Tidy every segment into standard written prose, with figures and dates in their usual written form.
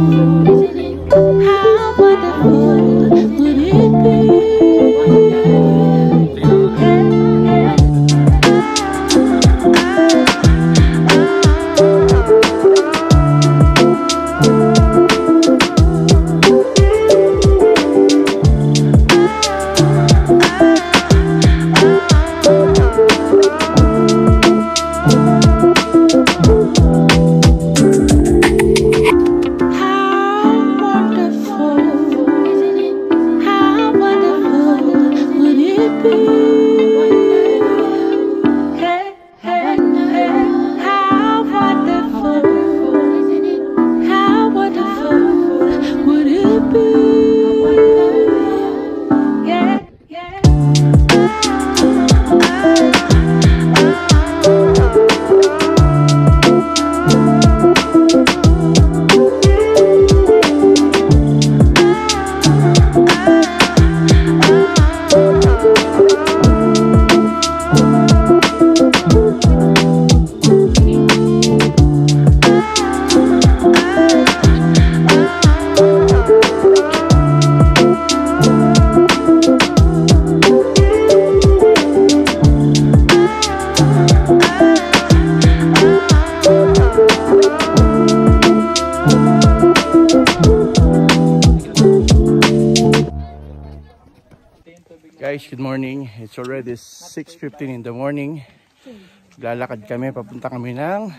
Guys, good morning. It's already 6:15 in the morning. Lalakad kami, papunta kami ng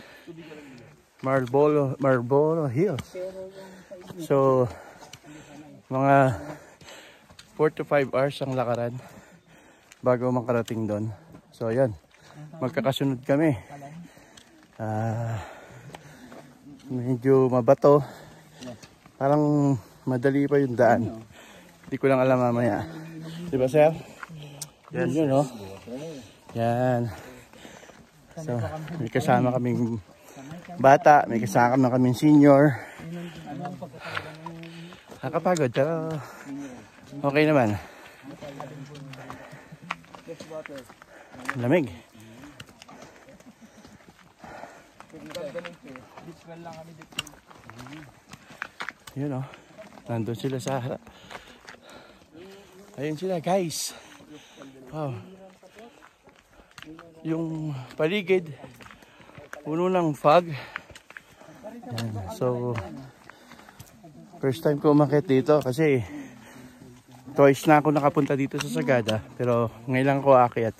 Marlboro Hills. So, mga 4 to 5 hours ang lakaran bago makarating doon. So, ayan. Magkakasunod kami. Medyo mabato. Parang madali pa yung daan. Hindi ko lang alam mamaya. Diba, sir? Yan yun, no? Yan. So, may kasama kaming bata, may kasama kaming senior. Nakapagod, pero okay naman. Lamig. Yun, no? Nandun sila sa harap. Ayun sila, guys. Wow. Yung paligid puno ng fog. Yan. So first time ko umakyat dito kasi twice na ako nakapunta dito sa Sagada, pero ngayon lang ako aakyat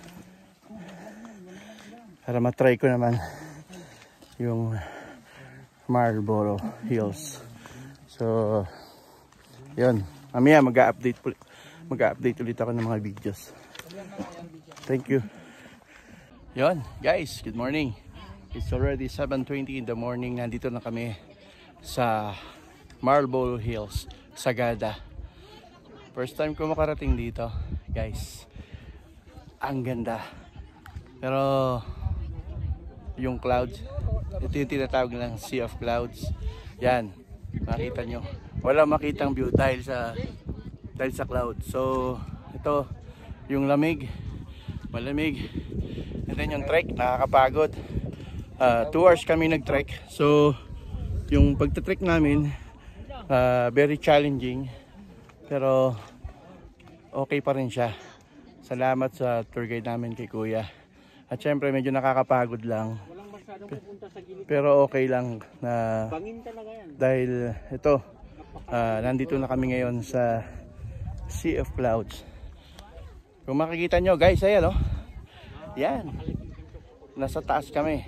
para matry ko naman yung Marlboro Hills. So yun, mamaya mag-update ulit ako ng mga videos. Thank you. Yon, guys, good morning. It's already 7:20 in the morning. Nandito na kami sa Marlboro Hills, Sagada. First time ko makarating dito, guys. Ang ganda. Pero yung clouds, ito yung tinatawag ng Sea of Clouds. Yan, makita nyo. Wala makitang view dahil sa cloud. So ito yung lamig, malamig. And then yung trek, nakakapagod. 2 hours kami nag-trek. So yung pagta-trek namin very challenging, pero okay pa rin siya. Salamat sa tour guide namin kay Kuya. At syempre medyo nakakapagod lang, pero okay lang na dahil ito nandito na kami ngayon sa Sea of Clouds. Kung makikita nyo, guys, ayan, oh. Yan. Nasa taas kami.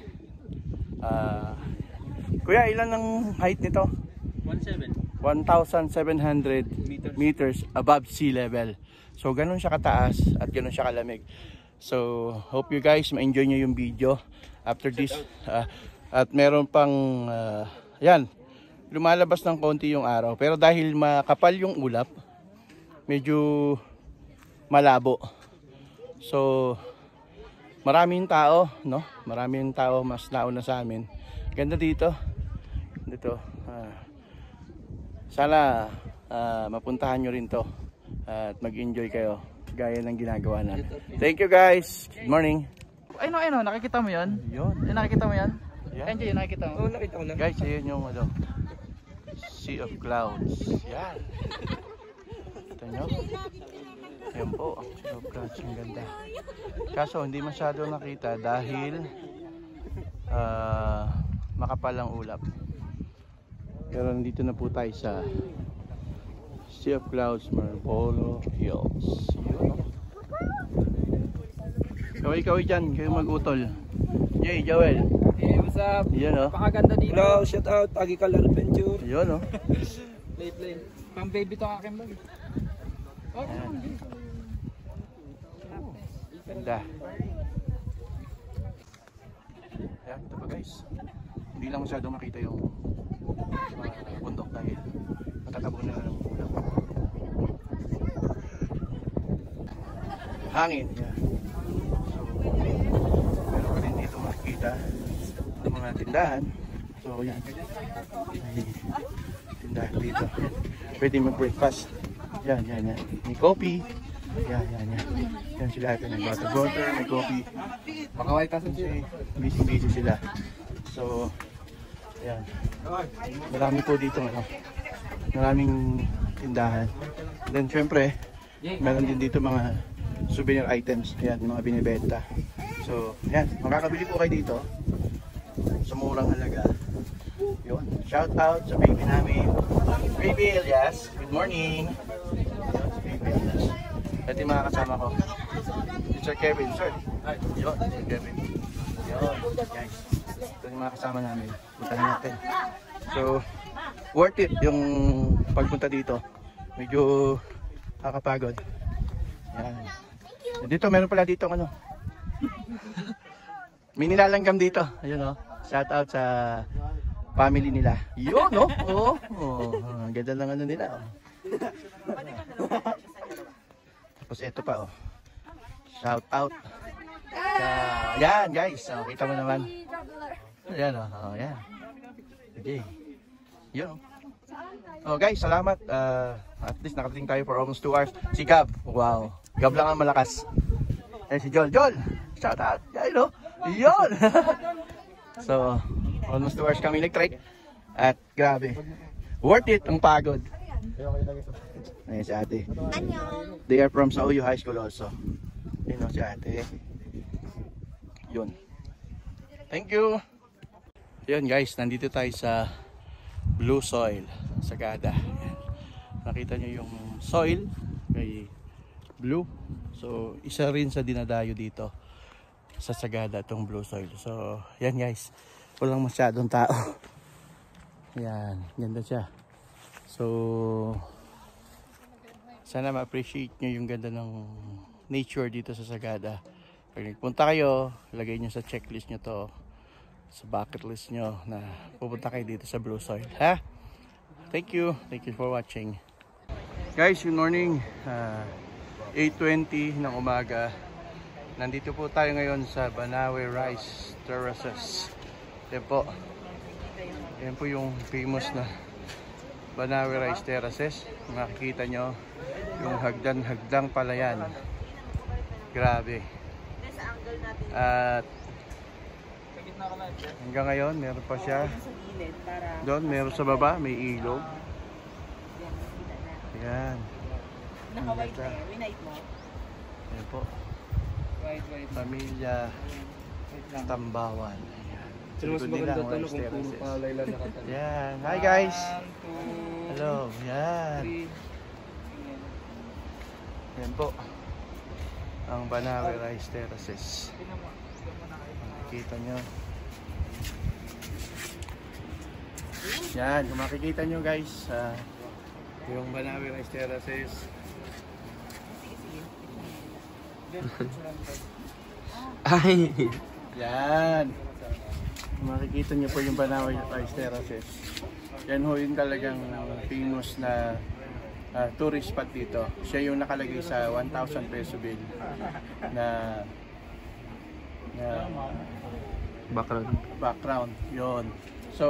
Kuya, ilan ang height nito? 1,700 meters above sea level. So, ganun siya kataas at ganun siya kalamig. So, hope you guys ma-enjoy nyo yung video after this. At meron pang, yan, lumalabas ng konti yung araw. Pero dahil makapal yung ulap, medyo malabo. So maraming tao, no? Maraming tao, mas nauna sa amin. Ganda dito. Sana mapuntahan nyo rin to at mag-enjoy kayo gaya ng ginagawa natin. Thank you, guys. Good morning. Ayun, nakikita mo 'yon? Yun. Nakikita mo 'yan? Yeah. Enjoy, nakikita mo. Nakita ko na. Guys, ayun yung Sea of Clouds. Yan. Ito nyo. Yan po, ang Sea of Clouds. Ang ganda. Kaso hindi masyado nakita dahil makapal ang ulap. Pero nandito na po tayo sa Sea of Clouds, Marbolo Hills. Kaway-kaway dyan, kayo mag-utol. Yay, Joel. Hey, what's up? Yan o. Pakaganda dito. Hello, shout out, Agricultural Adventure. Yan o. Play. Pang baby to akin ba? Oh, Ganda. Ayan, ito pa guys. Hindi lang masyado makita yung bundok dahil matatabon na ng ulam. Hangin. Yan. So, meron pa rin dito makikita ang mga tindahan. So, yan. May tindahan dito. Pwede mag-breakfast. Yan. May coffee. Yan. Yan sila ito. May water, may coffee. Makaway tasan siya. Busy sila. So, yan. Marami po dito. Maraming tindahan. Then, syempre, meron din dito mga souvenir items. Yan, mga binibenta. So, yan. Makakabili po kayo dito. Sa murang halaga. Yun. Shout out sa baby namin. Baby Elias. Good morning. Yun, si baby Elias. Ito yung mga kasama ko. Sir Kevin, sir. Yun, Sir Kevin. Yun, guys. Ito yung mga kasama namin. Punta natin. So, worth it yung pagpunta dito. Medyo kakapagod. Yan. Dito, meron pala dito ano. May nilalanggam dito. Ayun o. Shout out sa family nila. Yun no? Oo. Ang ganda ng ano nila. Tapos ito pa oh. Shout out. Yan guys. Oh, kita mo naman. Yan oh. Yan. Okay. Yun. Oh guys, salamat. At least nakarating tayo for almost 2 hours. Si Gab. Wow. Gab lang ang malakas. Eh si Joel. Shout out. Yan no? Yun. So, almost 2 hours kami nag-trek. At grabe. Worth it ang pagod. Ayan si ate. They are from Sauyo High School also. Yun si ate. Yun. Thank you. Yun guys, nandito tayo sa Blue Soil, Sagada. Ayan. Nakita nyo yung soil kay blue. So, isa rin sa dinadayo dito sa Sagada itong Blue Soil. So, yan guys. Walang masyadong tao. Yan, ganda siya. So, sana ma-appreciate nyo yung ganda ng nature dito sa Sagada. Pag nagpunta kayo, lagay nyo sa checklist nyo to, sa bucket list nyo na pupunta kayo dito sa Blue Soil. Ha? Thank you for watching. Guys, good morning. 8:20 ng umaga. Nandito po tayo ngayon sa Banawe Rice Terraces. Yan po. Yan po yung famous na Banawe Rice Terraces. Makikita nyo yung hagdan pala yan. Grabe. At hanggang ngayon meron pa siya. Doon meron sa baba, may ilog. Yan. Naka-white na yun, winite mo. Yan po. Pamilya Tambawan. Pero mas maganda talo kung puro palay lang nakatalo. Yan. Hi guys. Hello. Yan. Yan po. Ang Banawe Rice Terraces. Makikita nyo. Yan. Kung makikita nyo guys. Yung Banawe Rice Terraces. Ay! Yan. Makikita niyo po yung Banawe Rice Terraces. Yan ho yung talagang famous na tourist spot dito. Siya yung nakalagay sa 1,000 peso bill na background. Yon. So,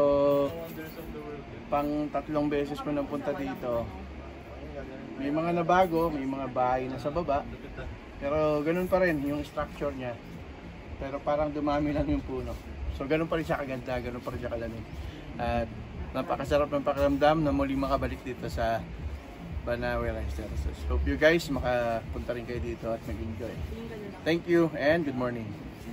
pang 3 beses ko nang punta dito. May mga nabago, may mga bahay na sa baba. Pero ganun pa rin yung structure niya. Pero parang dumami lang yung puno. So ganun pa rin siya kaganda, ganun pa rin siya kalamig. At napakasarap ng pakiramdam na muling makabalik dito sa Banawe Rice Terraces. Hope you guys makapunta rin kayo dito at mag-enjoy. Thank you and good morning.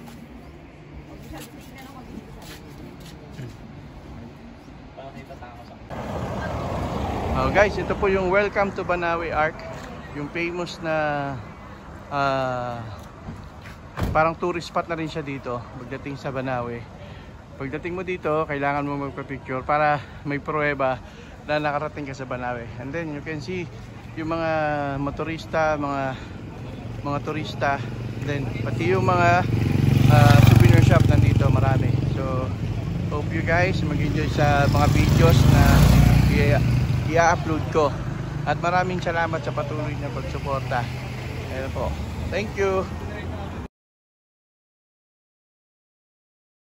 Guys, ito po yung Welcome to Banawe Arc, yung famous na parang tourist spot na rin siya dito pagdating sa Banawe. Pagdating mo dito, kailangan mo magpa-picture para may pruweba na nakarating ka sa Banawe. And then you can see yung mga motorista, mga turista, then pati yung mga souvenir shop nandito, marami. So hope you guys mag-enjoy sa mga videos na i-upload ko. At maraming salamat sa patuloy na pagsuporta. Ayan po. Thank you.